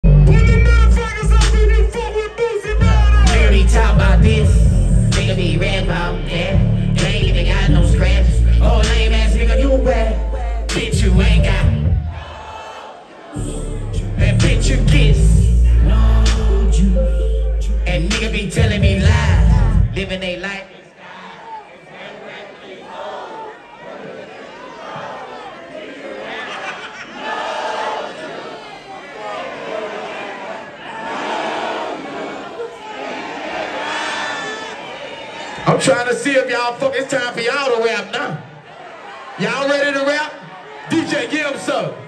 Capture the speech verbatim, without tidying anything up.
Put the motherfuckers up in you fuck with Boosie Badazz. Nigga be talk about this, nigga be rap about that. They ain't even got no scratches. Oh, lame ass nigga, you wet. Bitch, you ain't got. And bitch, you kiss. No juice. And nigga be telling me lies, living they life. I'm trying to see if y'all fuck. It's time for y'all to rap now. Y'all ready to rap? D J, give them some.